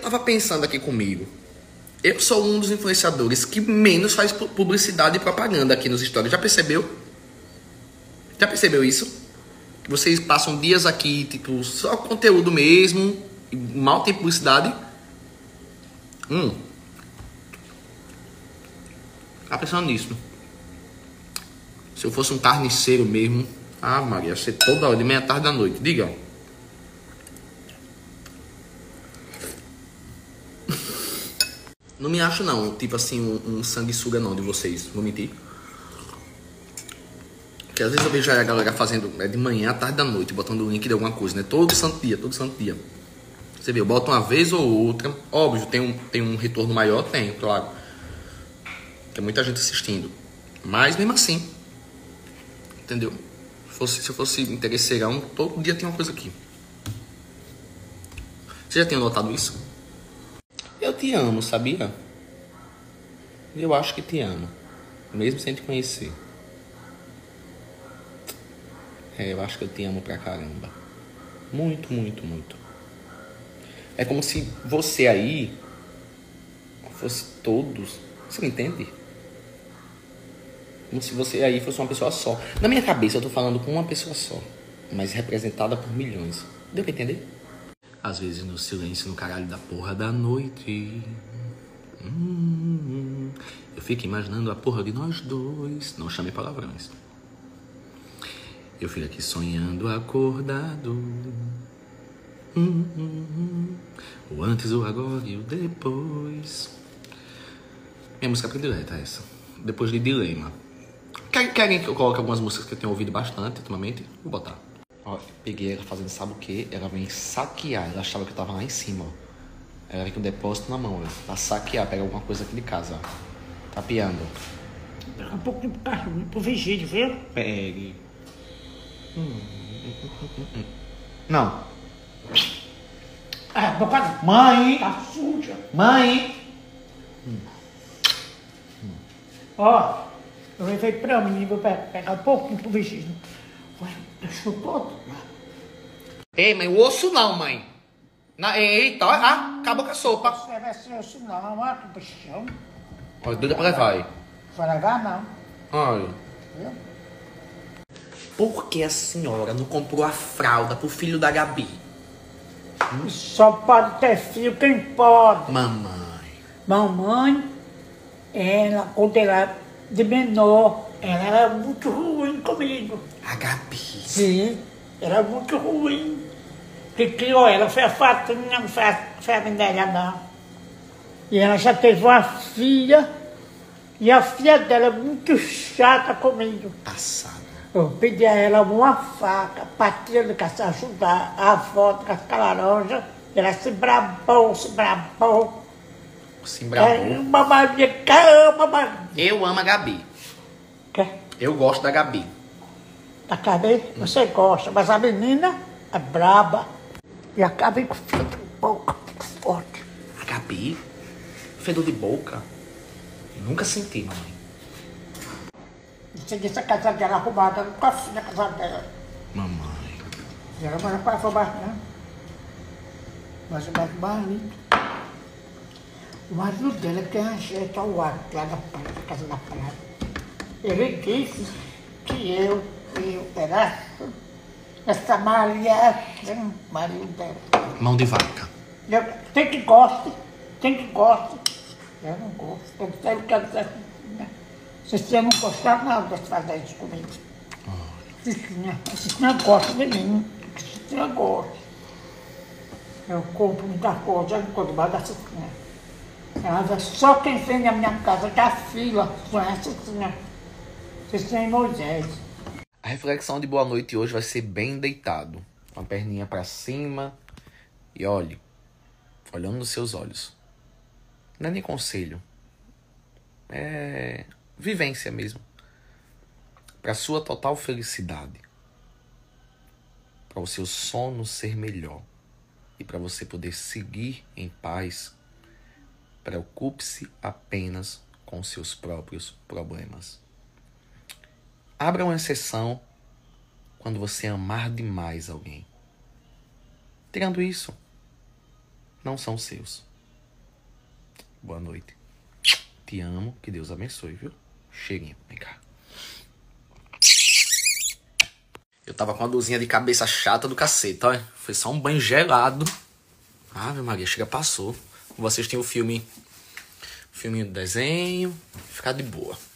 tava pensando aqui comigo. Eu sou um dos influenciadores que menos faz publicidade e propaganda aqui nos stories. Já percebeu? Já percebeu isso? Vocês passam dias aqui, tipo, só conteúdo mesmo, e mal tem publicidade. Tá pensando nisso. Se eu fosse um carniceiro mesmo, Maria, ia ser toda hora, de meia tarde da noite. Diga. Não me acho não, tipo assim, um sanguessuga não de vocês, vou mentir. Porque às vezes eu vejo a galera fazendo de manhã, à tarde da noite, botando o link de alguma coisa, né? Todo santo dia, todo santo dia. Você vê, eu boto uma vez ou outra. Óbvio, tem um retorno maior? Tem, claro. Tem muita gente assistindo. Mas mesmo assim, entendeu? Se eu fosse interesseirão, todo dia tem uma coisa aqui. Você já tinha notado isso? Eu te amo, sabia? Eu acho que te amo. Mesmo sem te conhecer. Eu acho que eu te amo pra caramba. Muito, muito, muito. É como se você aí fosse todos. Você me entende? Como se você aí fosse uma pessoa só. Na minha cabeça eu tô falando com uma pessoa só, mas representada por milhões. Deu pra entender? Às vezes no silêncio, no caralho da porra da noite, eu fico imaginando a porra de nós dois. Não chame palavrões. Eu fico aqui sonhando acordado. O antes, o agora e o depois. Minha música predileta é essa. Depois de Dilema. Querem que eu coloque algumas músicas que eu tenho ouvido bastante ultimamente? Vou botar. Ó, peguei ela fazendo sabe o quê? Ela vem saquear. Ela achava que eu tava lá em cima, ó. Ela vem com o depósito na mão, ó. Pra saquear, pegar alguma coisa aqui de casa, ó. Tapeando. Daqui a pouco pro vigílio, viu? Pegue. Não. Boca... Mãe! Tá suja. Mãe! Ó, eu levei pra mim, vou pegar um pouquinho pro vigílio. Ué, deixou todo. Ei, mãe, o osso não, mãe. Eita, acabou com a sopa. Você vai ser osso não, ó, que bichão. Olha, doida pra levar aí. Vai levar não. Olha. Viu? Por que a senhora não comprou a fralda pro filho da Gabi? Só pode ter filho quem pode. Mamãe. Mamãe, ela, quando ela de menor, ela era muito ruim comigo. A Gabi. Sim, era muito ruim. Que criou ela, foi a Fatinha, não foi a Minéria, não. E ela já teve uma filha, e a filha dela é muito chata comigo. Passada. Eu pedi a ela uma faca para ajudar a avó de cascar laranja. Ela se brabou, se brabou. Se embravou. Mamãe, caramba, mamãe. Eu amo a Gabi. Quer? Eu gosto da Gabi. Da Gabi? Você gosta, mas a menina é braba. E a Gabi com fedor de boca muito forte. A Gabi? Fedor de boca? Nunca senti, mamãe. Você disse a casa dela arrumada, eu nunca fui na casa dela. Mamãe. E ela mora para fora, né? Mas o marido, o marido dela que ajeita o ar lá da praia, da casa da praia. Ele disse que eu era essa Maria, o marido dela. Mão de vaca. Tem que goste, tem que goste. Eu não gosto, eu quero dizer, né? Se você não gostar, não, de fazer isso comigo. Se não gosta de mim, se não gosta. Eu compro muita coisa, eu compro mais da Cicinha. Ela só quem vem na minha casa que a fila conhece a Cicinha. Cicinha e Moisés. A reflexão de boa noite hoje vai ser bem deitado. Com a perninha pra cima. E olhe, olhando nos seus olhos. Não é nem conselho. É vivência mesmo. Para sua total felicidade. Para o seu sono ser melhor. E para você poder seguir em paz. Preocupe-se apenas com seus próprios problemas. Abra uma exceção quando você amar demais alguém. Tirando isso, não são seus. Boa noite. Te amo. Que Deus abençoe, viu? Cheirinho. Vem cá. Eu tava com uma dorzinha de cabeça chata do cacete, ó. Foi só um banho gelado. Ave Maria, chega, passou. Vou assistir o filme do desenho. Ficar de boa.